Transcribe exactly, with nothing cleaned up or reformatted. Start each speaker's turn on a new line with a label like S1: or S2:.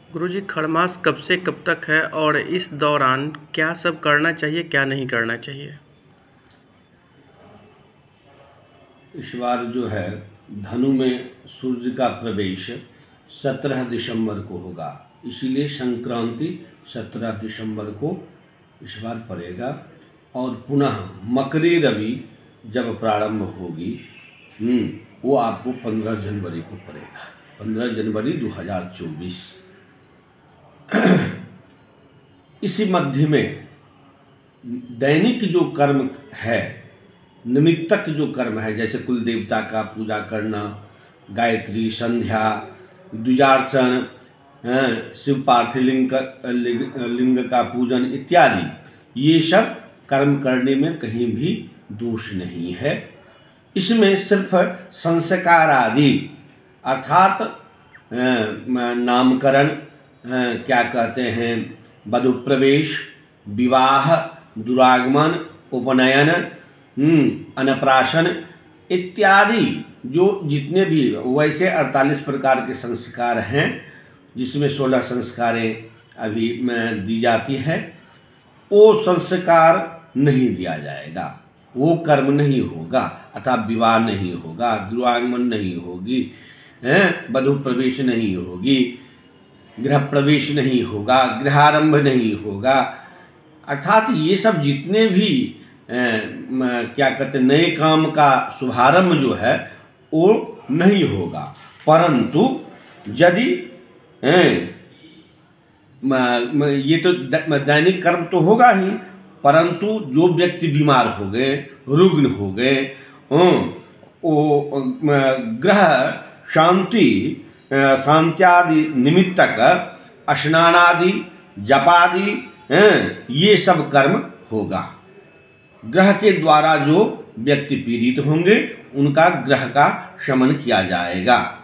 S1: गुरुजी, खरमास कब से कब तक है और इस दौरान क्या सब करना चाहिए, क्या नहीं करना चाहिए?
S2: इस बार जो है धनु में सूर्य का प्रवेश सत्रह दिसंबर को होगा, इसीलिए संक्रांति सत्रह दिसंबर को इस बार पड़ेगा। और पुनः मकरी रवि जब प्रारंभ होगी वो आपको पंद्रह जनवरी को पड़ेगा, पंद्रह जनवरी दो हज़ार चौबीस। इसी मध्य में दैनिक जो कर्म है, निमित्तक जो कर्म है, जैसे कुल देवता का पूजा करना, गायत्री, संध्या, द्विजार्चन, शिव पार्थिव लिंग लिंग का पूजन इत्यादि, ये सब कर्म करने में कहीं भी दोष नहीं है। इसमें सिर्फ संस्कार आदि अर्थात नामकरण, क्या कहते हैं, वधू प्रवेश, विवाह, दुरागमन, उपनयन, अन्नप्राशन इत्यादि जो जितने भी वैसे अड़तालीस प्रकार के संस्कार हैं, जिसमें सोलह संस्कारें अभी में दी जाती है, वो संस्कार नहीं दिया जाएगा, वो कर्म नहीं होगा, अर्थात विवाह नहीं होगा, दुरागमन नहीं होगी, हैं, वधू प्रवेश नहीं होगी, गृह प्रवेश नहीं होगा, गृहारंभ नहीं होगा। अर्थात ये सब जितने भी ए, क्या कहते हैं, नए काम का शुभारंभ जो है वो नहीं होगा। परंतु यदि ये तो दैनिक कर्म तो होगा ही, परंतु जो व्यक्ति बीमार हो गए, रुग्ण हो गए, वो ग्रह शांति शांत्यादि निमित्तक स्नानादि, जपादि, ये सब कर्म होगा। ग्रह के द्वारा जो व्यक्ति पीड़ित होंगे उनका ग्रह का शमन किया जाएगा।